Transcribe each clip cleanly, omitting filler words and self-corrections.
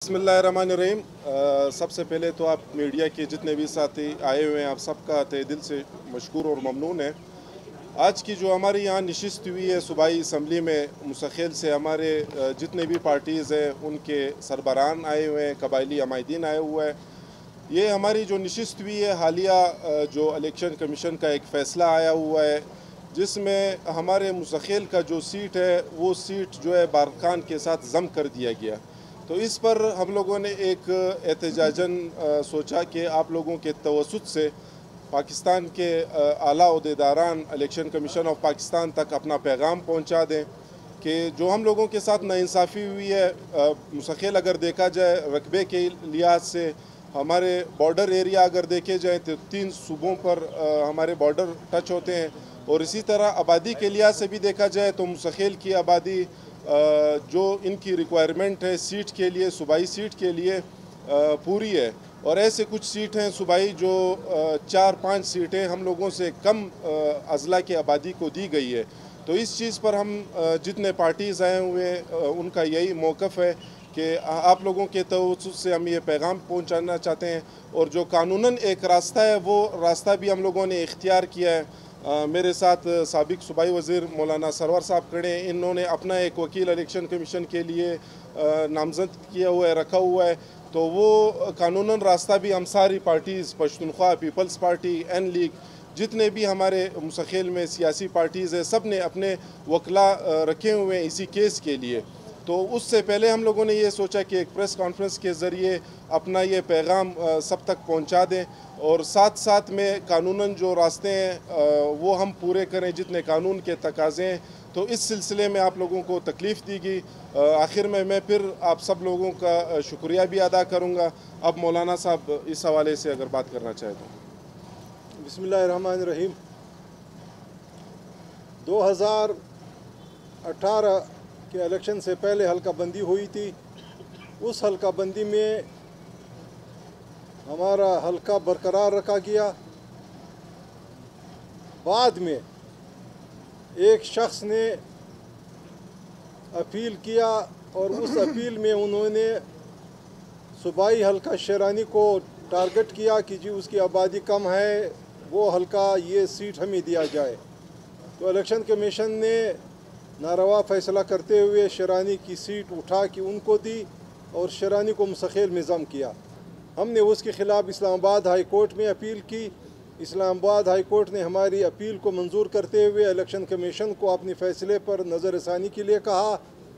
बिस्मिल्लाहिर्रहमानिर्रहीम। सबसे पहले तो आप मीडिया के जितने भी साथी आए हुए हैं, आप सबका तहे दिल से मशकूर और ममनून है। आज की जो हमारी यहाँ नशिस्त हुई है सूबाई असम्बली में, मुस्तकिल से हमारे जितने भी पार्टीज़ हैं उनके सरबराहान आए हुए हैं, कबायली अमायदीन आए हुए हैं। ये हमारी जो नशिस्त हुई है हालिया जो इलेक्शन कमीशन का एक फ़ैसला आया हुआ है, जिसमें हमारे मुस्तकिल का जो सीट है वो सीट जो है बारकान के साथ ज़म कर दिया गया। तो इस पर हम लोगों ने एक एहतजाजन सोचा कि आप लोगों के तवसुत से पाकिस्तान के आला अहदेदारान इलेक्शन कमीशन ऑफ पाकिस्तान तक अपना पैगाम पहुंचा दें कि जो हम लोगों के साथ नाइंसाफ़ी हुई है, मुस्तकिल अगर देखा जाए रकबे के लिहाज से हमारे बॉर्डर एरिया अगर देखे जाए तो 3 सूबों पर हमारे बॉर्डर टच होते हैं, और इसी तरह आबादी के लिहाज से भी देखा जाए तो मुस्तकिल की आबादी जो इनकी रिक्वायरमेंट है सीट के लिए, सूबाई सीट के लिए पूरी है। और ऐसे कुछ सीट हैं सूबाई जो 4-5 सीटें हम लोगों से कम अज़ला की आबादी को दी गई है। तो इस चीज़ पर हम जितने पार्टीज़ आए हुए हैं उनका यही मौक़िफ़ है कि आप लोगों के तवज्जुह से हम ये पैगाम पहुंचाना चाहते हैं, और जो कानूनन एक रास्ता है वो रास्ता भी हम लोगों ने इख्तियार किया है। मेरे साथ साबिक सूबाई वज़ीर मौलाना सरवर साहब खड़े हैं। इन्होंने अपना एक वकील इलेक्शन कमीशन के लिए नामज़द किया हुआ है, रखा हुआ है। तो वो कानूनन रास्ता भी हम सारी parties, Pashtunkhwa, peoples party, N league, जितने भी हमारे मुस्तकिल में सियासी पार्टीज़ हैं, सब ने अपने वकला रखे हुए हैं इसी केस के लिए। तो उससे पहले हम लोगों ने ये सोचा कि एक प्रेस कॉन्फ्रेंस के ज़रिए अपना ये पैगाम सब तक पहुंचा दें, और साथ साथ में कानूनन जो रास्ते हैं वो हम पूरे करें जितने कानून के तकाज़े हैं। तो इस सिलसिले में आप लोगों को तकलीफ़ दी गई। आखिर में मैं फिर आप सब लोगों का शुक्रिया भी अदा करूँगा। अब मौलाना साहब इस हवाले से अगर बात करना चाहें तो। बिस्मिल्लाहिर्रहमानिर्रहीम। 2018 के इलेक्शन से पहले हल्का बंदी हुई थी। उस हल्का बंदी में हमारा हल्का बरकरार रखा गया। बाद में एक शख्स ने अपील किया, और उस अपील में उन्होंने सूबाई हल्का शेरानी को टारगेट किया कि जी उसकी आबादी कम है, वो हल्का ये सीट हमें दिया जाए। तो इलेक्शन कमीशन ने नारवा फ़ैसला करते हुए शेरानी की सीट उठा के उनको दी और शेरानी को मुस्तकिल में ज़म किया। हमने उसके ख़िलाफ़ इस्लामाबाद हाई कोर्ट में अपील की। इस्लामाबाद हाई कोर्ट ने हमारी अपील को मंजूर करते हुए इलेक्शन कमीशन को अपने फ़ैसले पर नज़रसानी के लिए कहा।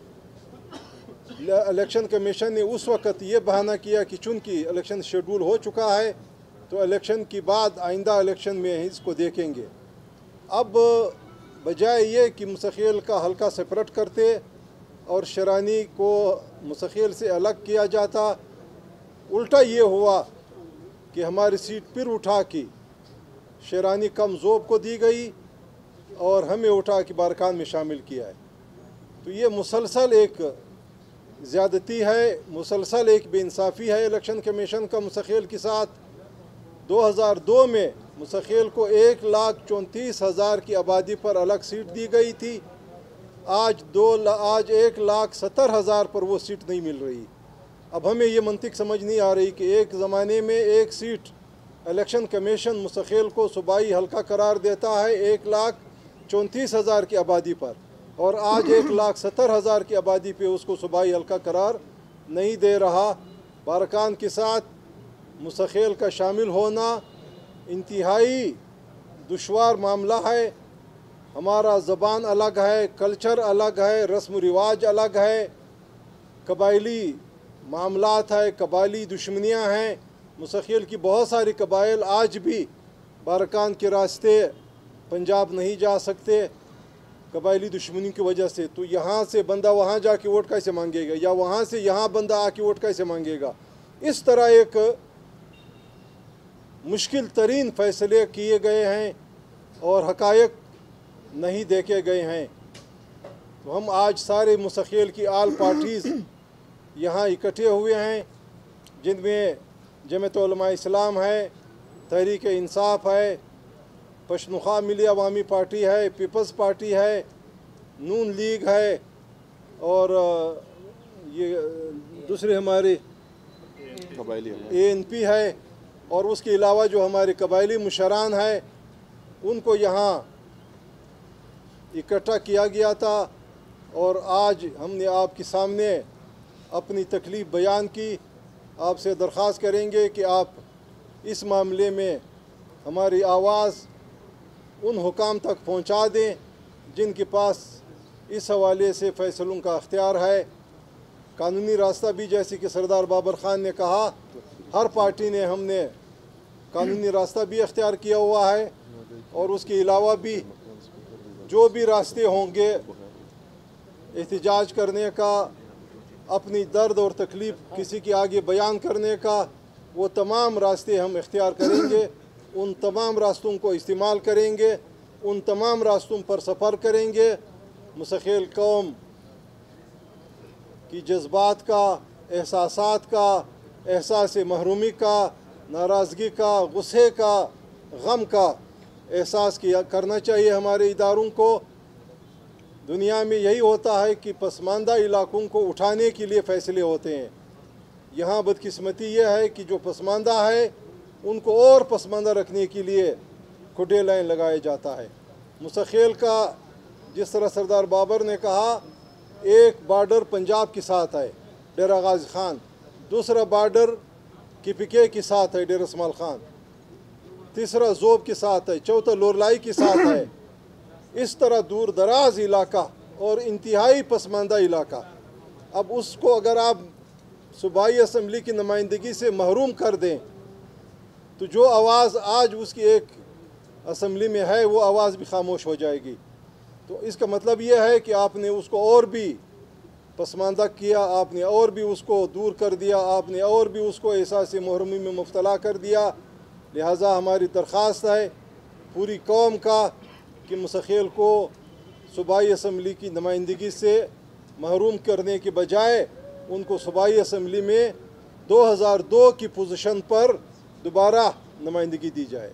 इलेक्शन कमीशन ने उस वक़्त ये बहाना किया कि चूँकि इलेक्शन शेड्यूल हो चुका है तो इलेक्शन के बाद आइंदा इलेक्शन में इसको देखेंगे। अब बजाय ये कि मुस्तकिल का हल्का सेपरेट करते और शेरानी को मुस्तकिल से अलग किया जाता, उल्टा ये हुआ कि हमारी सीट फिर उठा के शेरानी कम ज़ोब को दी गई और हमें उठा के बारकान में शामिल किया है। तो ये मुसलसल एक ज़्यादती है, मुसलसल एक बेइंसाफ़ी है इलेक्शन कमीशन का मुस्तकिल के साथ। 2002 में मुस्तकिल को 1,34,000 की आबादी पर अलग सीट दी गई थी। आज 1,70,000 पर वो सीट नहीं मिल रही। अब हमें ये मंतिक समझ नहीं आ रही कि एक ज़माने में एक सीट इलेक्शन कमीशन मुस्तकिल को सूबाई हल्का करार देता है 1,34,000 की आबादी पर, और आज 1,70,000 की आबादी पे उसको सूबाई हल्का करार नहीं दे रहा। बारकान के साथ मुस्तकिल का शामिल होना इंतहाई दुश्वार मामला है। हमारा ज़बान अलग है, कल्चर अलग है, रस्म रिवाज अलग है, कबायली मामलात है, कबायली दुश्मनियाँ हैं। मुस्तकिल की बहुत सारी कबाइल आज भी बारकान के रास्ते पंजाब नहीं जा सकते कबायली दुश्मनी की वजह से। तो यहाँ से बंदा वहाँ जाके वोट कैसे मांगेगा, या वहाँ से यहाँ बंदा आके वोट कैसे मांगेगा। इस तरह एक मुश्किल तरीन फ़ैसले किए गए हैं और हक़ायक़ नहीं देखे गए हैं। तो हम आज सारे मुस्तकिल की आल पार्टीज़ यहाँ इकट्ठे हुए हैं, जिनमें जमात उलमा इस्लाम है, तहरीक इंसाफ है, पश्तूनख्वा मिली अवामी पार्टी है, पीपल्स पार्टी है, नून लीग है, और ये दूसरे हमारे ANP है اور اس کے علاوہ جو ہمارے قبائلی مشران ہیں ان کو یہاں اکٹھا کیا گیا تھا، اور آج ہم نے آپ کے سامنے اپنی تکلیف بیان کی۔ آپ سے درخواست کریں گے کہ آپ اس معاملے میں ہماری آواز ان حکام تک پہنچا دیں جن کے پاس اس حوالے سے فیصلوں کا اختیار ہے۔ قانونی راستہ بھی جیسے کہ سردار بابر خان نے کہا، ہر پارٹی نے ہم نے قانونی راستہ بھی اختیار کیا ہوا ہے، اور اس کے علاوہ بھی جو بھی راستے ہوں گے احتجاج کرنے کا، اپنی درد اور تکلیف کسی کے آگے بیان کرنے کا، وہ تمام راستے ہم اختیار کریں گے، ان تمام راستوں کو استعمال کریں گے، ان تمام راستوں پر سفر کریں گے۔ مستقل قوم کی جذبات کا، احساسات کا، احساس محرومی کا، ناراضگی کا، غصے کا، غم کا احساس کرنا چاہیے ہمارے اداروں کو۔ دنیا میں یہی ہوتا ہے کہ پسماندہ علاقوں کو اٹھانے کے لیے فیصلے ہوتے ہیں۔ یہاں بدقسمتی یہ ہے کہ جو پسماندہ ہے ان کو اور پسماندہ رکھنے کے لیے کھڈے لائن لگایا جاتا ہے۔ مستقل کا جس طرح سردار بابر نے کہا، ایک بارڈر پنجاب کے ساتھ ہے ڈیرہ غازی خان، دوسرا بارڈر KPK کے ساتھ ہے ڈیرہ اسماعیل خان، تیسرا زوب کے ساتھ ہے، چوتھا لورلائی کے ساتھ ہے۔ اس طرح دور دراز علاقہ اور انتہائی پسماندہ علاقہ، اب اس کو اگر آپ صوبائی اسمبلی کی نمائندگی سے محروم کر دیں تو جو آواز آج اس کی ایک اسمبلی میں ہے وہ آواز بھی خاموش ہو جائے گی۔ تو اس کا مطلب یہ ہے کہ آپ نے اس کو اور بھی پسماندہ کیا، آپ نے اور بھی اس کو دور کر دیا، آپ نے اور بھی اس کو احساس محرومی میں مبتلا کر دیا۔ لہٰذا ہماری درخواست ہے پوری قوم کا کہ مستقل کو صوبائی اسمبلی کی نمائندگی سے محروم کرنے کے بجائے ان کو صوبائی اسمبلی میں 2002 کی پوزیشن پر دوبارہ نمائندگی دی جائے۔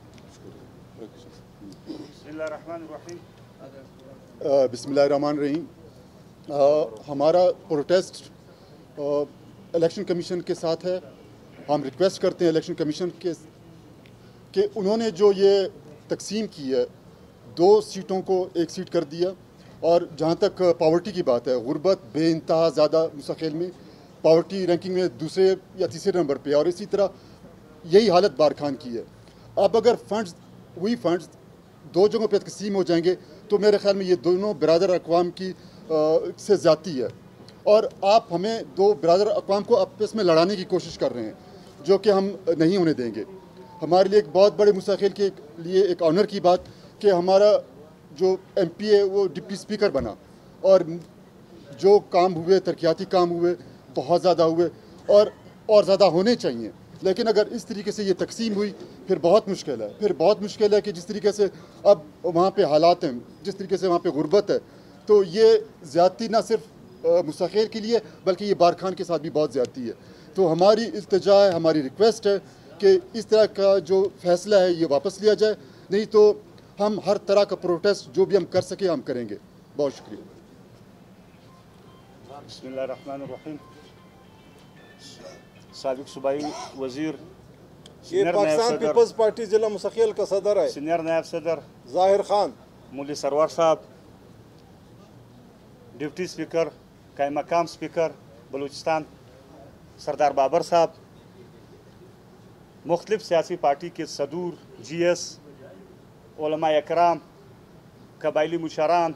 بسم اللہ الرحمن الرحیم۔ ہمارا پروٹیسٹ الیکشن کمیشن کے ساتھ ہے۔ ہم ریکویسٹ کرتے ہیں الیکشن کمیشن کے کہ انہوں نے جو یہ تقسیم کی ہے، 2 سیٹوں کو 1 سیٹ کر دیا، اور جہاں تک پاورٹی کی بات ہے، غربت بے انتہا زیادہ مستقل میں، پاورٹی رینکنگ میں دوسرے یا تیسرے نمبر پہ، اور اسی طرح یہی حالت بارکھان کی ہے۔ اب اگر فنڈز 2 جگہوں پہ تقسیم ہو جائیں گے تو میرے خیال میں یہ دونوں برادر اقوام کی سے زیادتی ہے، اور آپ ہمیں 2 برادر اقوام کو آپس میں لڑانے کی کوشش کر رہے ہیں، جو کہ ہم نہیں ہونے دیں گے۔ ہمارے لیے ایک بہت بڑے مستقل کے لیے ایک آنر کی بات کہ ہمارا جو MP ہے وہ ڈپٹی اسپیکر بنا، اور جو کام ہوئے، ترقیاتی کام ہوئے، بہت زیادہ ہوئے، اور زیادہ ہونے چاہیے۔ لیکن اگر اس طریقے سے یہ تقسیم ہوئی پھر بہت مشکل ہے کہ جس طریقے سے اب وہاں پہ حالات ہیں، جس طریقے سے وہاں پہ غربت ہے، تو یہ زیادتی نہ صرف مستقل کے لیے بلکہ یہ بارکھان کے ساتھ بھی بہت زیادتی ہے۔ تو ہماری التجا ہے، ہماری ریکویسٹ ہے کہ اس طرح کا جو فیصلہ ہے یہ واپس لیا جائے، نہیں تو ہم ہر طرح کا پروٹیسٹ جو بھی ہم کر سکیں ہم کریں گے۔ بہت شکریہ۔ بسم اللہ الرحمن الرحیم۔ سابق صوبائی وزیر، یہ پاکستان پیپلز پارٹی ضلع مستقل کا صدر ہے، سینئر نائب صدر ظاہر خان، مولی سرور صاحب، ڈپٹی اسپیکر قائم مقام اسپیکر بلوچستان سردار بابر صاحب، مختلف سیاسی پارٹی کے صدور، GS، علماء اکرام، قبائلی مشران،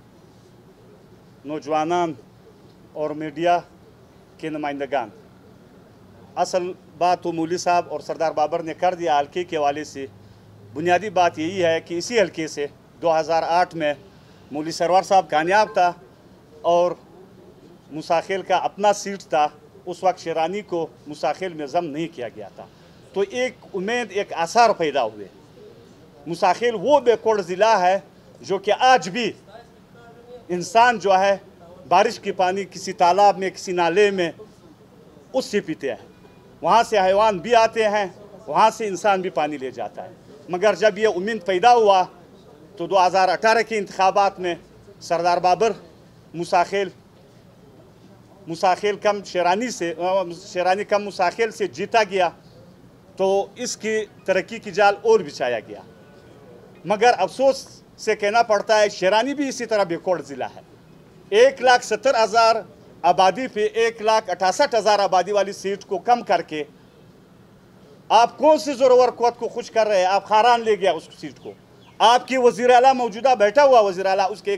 نوجوانان اور میڈیا کے نمائندگان۔ اصل بات تو مولی صاحب اور سردار بابر نے کر دیا حلقے کے حوالے سے۔ بنیادی بات یہی ہے کہ اسی حلقے سے 2008 میں مولی سرور صاحب کامیاب تھا، اور مستقل کا اپنا سیٹ تھا، اس وقت شیرانی کو مستقل میں ضم نہیں کیا گیا تھا، تو ایک امید، ایک آثار پیدا ہوئے۔ مستقل وہ بیکورڈ ضلع ہے جو کہ آج بھی انسان جو ہے بارش کی پانی کسی تالاب میں، کسی نالے میں، اس سے پیتے ہیں، وہاں سے حیوان بھی آتے ہیں، وہاں سے انسان بھی پانی لے جاتا ہے۔ مگر جب یہ امید پیدا ہوا تو 2018 کے انتخابات میں سردار بابر مستقل मुसाखिल कम शेरानी कम मुसाखिल से जीता गया तो इसकी तरक्की की जाल और बिछाया गया। मगर अफसोस से कहना पड़ता है शेरानी भी इसी तरह बैकवर्ड ज़िला है। 1,70,000 आबादी पे 1,68,000 आबादी वाली सीट को कम करके आप कौन सी ज़ोरवर क़ुव्वत को खुश कर रहे हैं? आप खारान ले गया उस सीट को। आपकी वज़ीर आला मौजूदा बैठा हुआ वज़ीर आला उसके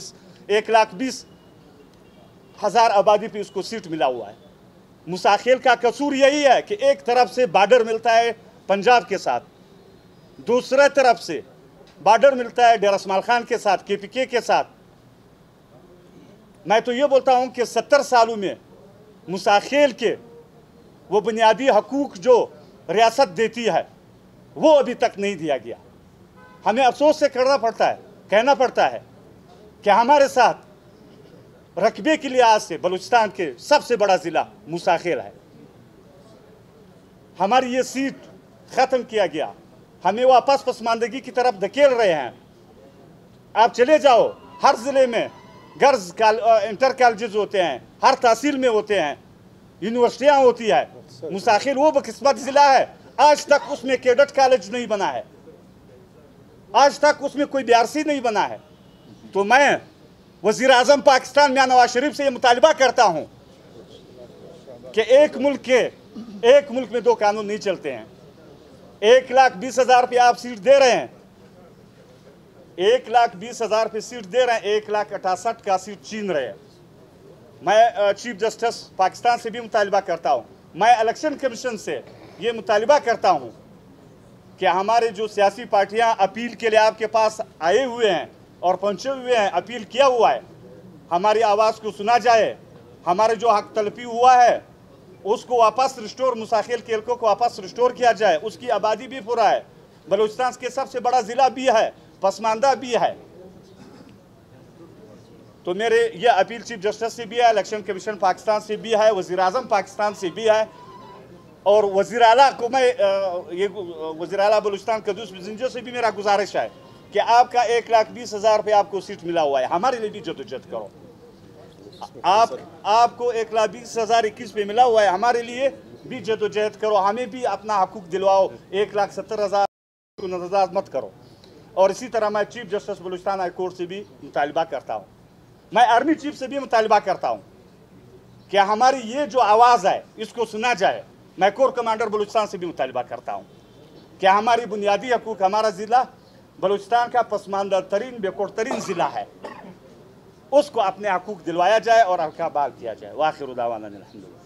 1,20,000 आबादी पे उसको सीट मिला हुआ है। मुसाखिल का कसूर यही है कि एक तरफ से बॉर्डर मिलता है पंजाब के साथ, दूसरे तरफ से बॉर्डर मिलता है डेरा इस्माइल खान के साथ, KPK के साथ। मैं तो ये बोलता हूँ कि 70 सालों में मुसाखिल के वो बुनियादी हकूक़ जो रियासत देती है वो अभी तक नहीं दिया गया। हमें अफसोस से कहना पड़ता है कि हमारे साथ रकबे के लिहाज से बलूचिस्तान के सबसे बड़ा ज़िला मुसाखिल है। हमारी ये सीट ख़त्म किया गया, हमें वापस पसमानदगी की तरफ धकेल रहे हैं। आप चले जाओ, हर ज़िले में गर्ल्स इंटर कॉलेजेस होते हैं, हर तहसील में होते हैं, यूनिवर्सिटियाँ होती है। मुसाखिल वो बकिस्मत ज़िला है, आज तक उसमें कैडेट कॉलेज नहीं बना है, आज तक उसमें कोई BRC नहीं बना है। तो मैं वज़ीर आज़म पाकिस्तान मियां नवाज शरीफ से ये मुतालबा करता हूँ कि एक मुल्क में 2 कानून नहीं चलते हैं। 1,20,000 पे आप सीट दे रहे हैं, 1,20,000 पे सीट दे रहे हैं, 1,68,000 का सीट छीन रहे हैं। मैं चीफ जस्टिस पाकिस्तान से भी मुतालबा करता हूँ, मैं इलेक्शन कमीशन से ये मुतालबा करता हूँ कि हमारे जो सियासी पार्टियाँ अपील के लिए आपके पास आए हुए हैं और पहुँचे हुए हैं, अपील किया हुआ है, हमारी आवाज़ को सुना जाए। हमारे जो हक तलफी हुआ है उसको वापस रिस्टोर, मुसाखिल के हल्कों को वापस रिस्टोर किया जाए। उसकी आबादी भी पूरा है, बलूचिस्तान के सबसे बड़ा ज़िला भी है, पसमानदा भी है। तो मेरे ये अपील चीफ जस्टिस से भी है, इलेक्शन कमीशन पाकिस्तान से भी है, वज़ीर आज़म पाकिस्तान से भी है, और वज़ीर आला को मैं ये वज़ीर आला बलूचिस्तान क़ुद्दूस बिज़ंजो से भी मेरा गुजारिश है कि आपका 1,20,000 पे आपको सीट मिला हुआ है, हमारे लिए भी जदोजहद करो। आपको 1,20,021 पे मिला हुआ है, हमारे लिए भी जदोजहद करो, हमें भी अपना हकूक़ दिलवाओ। 1,70,000 को नज़रअंदाज मत करो। और इसी तरह मैं chief justice Balochistan high court से भी मुतालबा करता हूँ, मैं आर्मी चीफ से भी मुतालबा करता हूँ कि हमारी ये जो आवाज़ है इसको सुना जाए। मैं कोर कमांडर बलूचिस्तान से भी मुतालबा करता हूँ कि हमारी बुनियादी हकूक़, हमारा ज़िला बलूचिस्तान का पसमानदा तरीन बैकवर्ड तरीन ज़िला है, उसको अपने हकूक़ दिलवाया जाए और हल्का बहाल किया जाए। वाखिर दावाना अल्हम्दुलिल्लाह।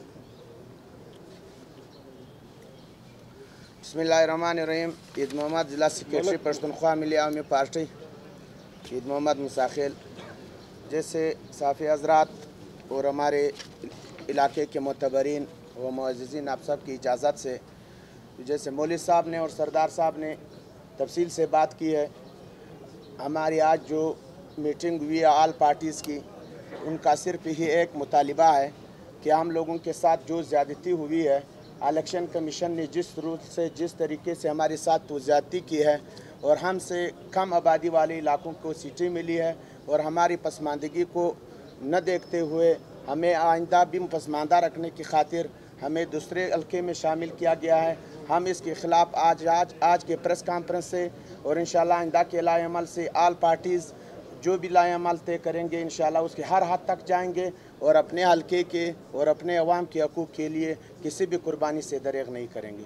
बिस्मिल्लाहिर्रहमानिर्रहीम। ईद मोहम्मद ज़िला सेक्रेटरी पश्तूनख्वा मिली आवामी पार्टी ईद मोहम्मद मुसाखिल, जैसे साफ़ी हज़रात और हमारे इलाके के मोतबरीन व मुअज़्ज़िज़ीन, आप सब की इजाज़त से, जैसे मौलवी साहब ने और सरदार साहब ने तफसील से बात की है, हमारी आज जो मीटिंग हुई है ऑल पार्टीज़ की, उनका सिर्फ ही एक मुतालिबा है कि हम लोगों के साथ जो ज़्यादती हुई है, इलेक्शन कमीशन ने जिस तरीके से हमारे साथ तो ज़्यादती की है और हमसे कम आबादी वाले इलाकों को सीटें मिली है, और हमारी पसमानदगी को न देखते हुए हमें आइंदा भी पसमानदा रखने की खातिर हमें दूसरे हल्के में शामिल किया गया है। हम इसके ख़िलाफ़ आज के प्रेस कॉन्फ्रेंस से और इंशाल्लाह आइंदा के लाए अमल से ऑल पार्टीज़ जो भी लाए अमल तय करेंगे, इंशाल्लाह उसके हर हद तक जाएंगे और अपने हल्के के और अपने अवाम के हकूक़ के लिए किसी भी कुर्बानी से दरेग नहीं करेंगे।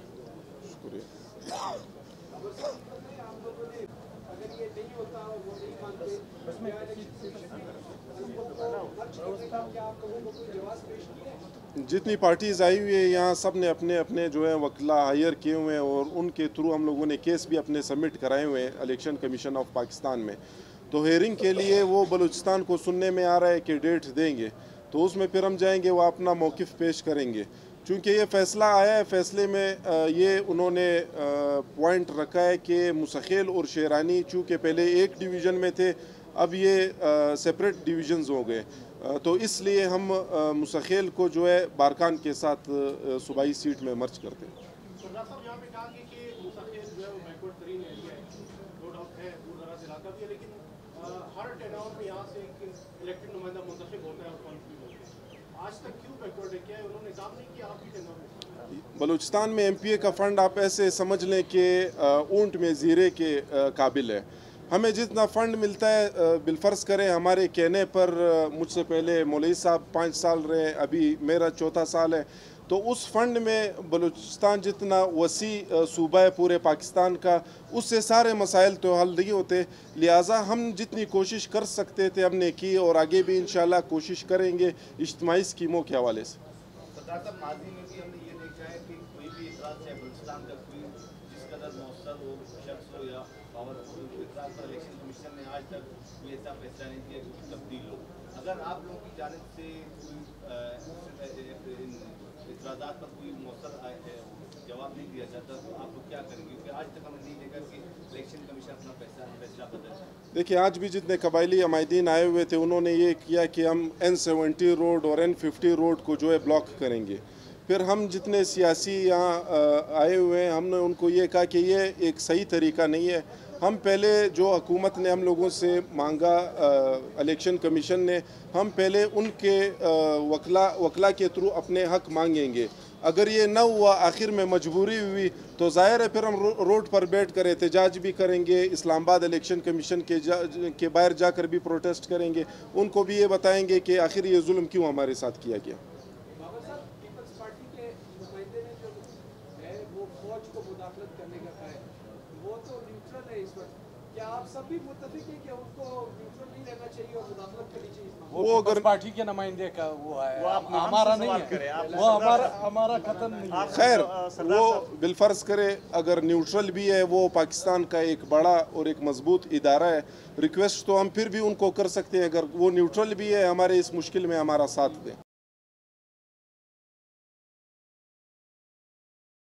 जितनी पार्टीज़ आई हुई है यहाँ, सब ने अपने अपने जो है वकीला हायर किए हुए हैं और उनके थ्रू हम लोगों ने केस भी अपने सबमिट कराए हुए हैं इलेक्शन कमीशन ऑफ पाकिस्तान में। तो हेयरिंग के लिए वो बलूचिस्तान को सुनने में आ रहा है कि डेट देंगे, तो उसमें फिर हम जाएंगे, वो अपना मौक़िफ़ पेश करेंगे। चूँकि ये फ़ैसला आया है, फ़ैसले में ये उन्होंने पॉइंट रखा है कि मुसाखिल और शेरानी चूँकि पहले एक डिवीज़न में थे, अब ये सेपरेट डिवीज़न्स हो गए, तो इसलिए हम मुसाखिल को जो है बारकान के साथ सूबाई सीट में मर्ज करते हैं। बलूचिस्तान में MPA का फ़ंड आप ऐसे समझ लें कि ऊंट में ज़ीरे के काबिल है। हमें जितना फ़ंड मिलता है बिलफ़र्ज़ करें हमारे कहने पर मुझसे पहले मौलवी साहब 5 साल रहे, अभी मेरा चौथा साल है, तो उस फ़ंड में बलूचिस्तान जितना वसी सूबा है पूरे पाकिस्तान का, उससे सारे मसाइल तो हल नहीं होते। लिहाजा हम जितनी कोशिश कर सकते थे हमने की और आगे भी इंशाल्लाह कोशिश करेंगे इज्तिमाई स्कीमों के हवाले से। सरदार साहब, माजी में भी हमने ये देखा है कि कोई भी इतराज़ चाहे बलूचिस्तान का कोई जिस कदर मौसर हो, शख्स हो या पावर हो, इतराज़ पर इलेक्शन कमीशन ने आज तक कोई ऐसा फैसला नहीं किया कि तब्दील हो। अगर आप लोगों की जानिब से कोई इतराज़ात पर कोई मौसर जवाब नहीं दिया जाता तो आप लोग क्या करेंगे? क्योंकि आज तक हमने नहीं देखा कि इलेक्शन कमीशन अपना फैसला बदले। देखिए, आज भी जितने कबायली अमायदीन आए हुए थे उन्होंने ये किया कि हम N70 रोड और N50 रोड को जो है ब्लॉक करेंगे। फिर हम जितने सियासी यहाँ आए हुए हैं हमने उनको ये कहा कि ये एक सही तरीका नहीं है। हम पहले जो हुकूमत ने हम लोगों से मांगा, इलेक्शन कमीशन ने, हम पहले उनके वकला के थ्रू अपने हक मांगेंगे। अगर ये न हुआ, आखिर में मजबूरी हुई, तो ज़ाहिर है फिर हम रोड पर बैठ कर एहतजाज भी करेंगे, इस्लामाबाद इलेक्शन कमीशन के बाहर जाकर भी प्रोटेस्ट करेंगे, उनको भी ये बताएंगे कि आखिर ये जुल्म क्यों हमारे साथ किया गया। क्या आप सब भी मुत्तफिक हैं कि उनको न्यूट्रल नहीं रहना चाहिए और मुदाखलत करनी चाहिए? वो अगर पार्टी के नुमाइंदे का वो है, हमारा नहीं है, वो हमारा खत्म नहीं है। खैर, वो बिलफर्ज करे अगर न्यूट्रल भी है, वो पाकिस्तान का एक बड़ा और एक मजबूत इदारा है, रिक्वेस्ट तो हम फिर भी उनको कर सकते हैं अगर वो न्यूट्रल भी है हमारे इस मुश्किल में हमारा साथ दें।